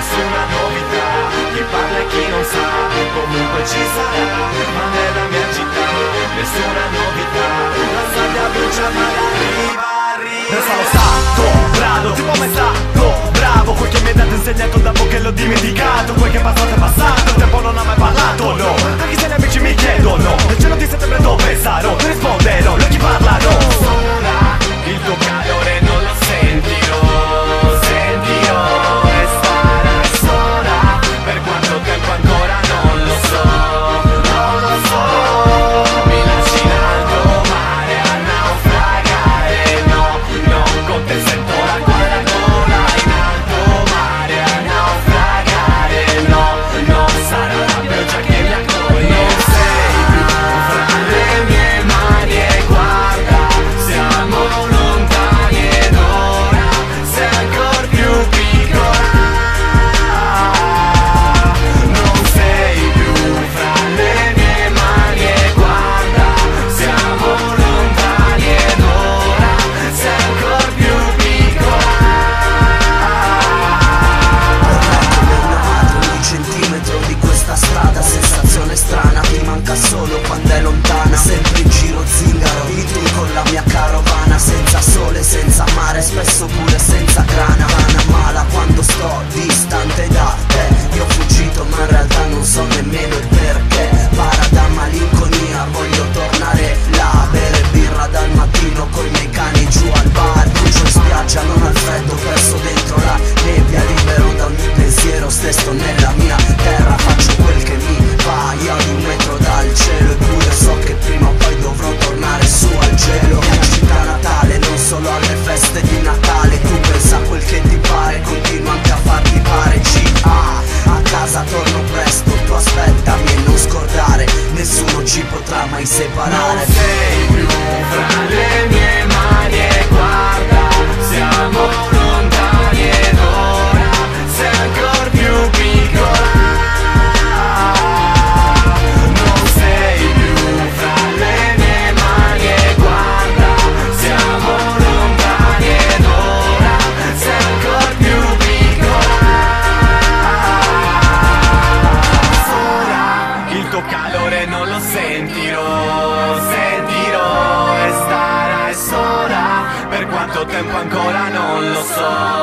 nessuna novità. Chi parla e chi non sa, comunque ci sarà. Ma nella mia città, nessuna novità. La sabbia brucia ma arriva. Resta lo stato brado, tipo me stato bravo. Quel che mi hai dato insegnato dopo che l'ho dimenticato. Quel che è passato è passato, il tempo non ha mai parlato, no. Anche se gli amici mi chiedono il giorno di settembre dove sarò, ti risponderò, loro chi parlano. Ora il tuo calore non lo sentirò, sentirò e starai sola. Per quanto tempo ancora non lo so, non lo so. Mi lasci in alto mare a naufragare, no, no. Con te sento l'acqua alla gola in alto mare a naufragare, no, no. Sarà la pioggia che mi accoglie. Non sei più fra le mie mani e guarda, siamo lontani ed ora sei ancor più piccola. Non sei più fra le mie mani e guarda, siamo lontani ed ora sei ancor più piccola. Ogni centimetro di questa strada, sensazione strana, ti manca solo quando è lontana. Sempre in giro zingaro, tu con la mia carovana, senza sole, senza mare, spesso pure senza grana. Vana mala quando sto distante da te. Io ho fuggito ma in realtà non so nemmeno il perché. Para da malinconia, voglio tornare là, bere birra dal mattino coi miei cani giù al bar. Brucio in spiaggia, non al freddo, perso dentro la nebbia, libero da ogni pensiero, stesto nella mia terra. Faccio quel che mi va, io ad un metro dal cielo, eppure so che prima o poi dovrò tornare su al gelo. Mia città natale, non solo alle feste di Natale. Tu pensa a quel che ti pare, continua anche a farti pare. A casa torno presto, tu aspettami e non scordare, nessuno ci potrà mai separare. Non sei più fra le mie mani e guarda, siamo lontani ed ora sei ancor più piccola. Non sei più fra le mie mani e guarda, siamo lontani ed ora sei ancor più piccola. Ora il tuo calore non lo sentirò, sentirò e starai sola. Per quanto tempo ancora non lo so.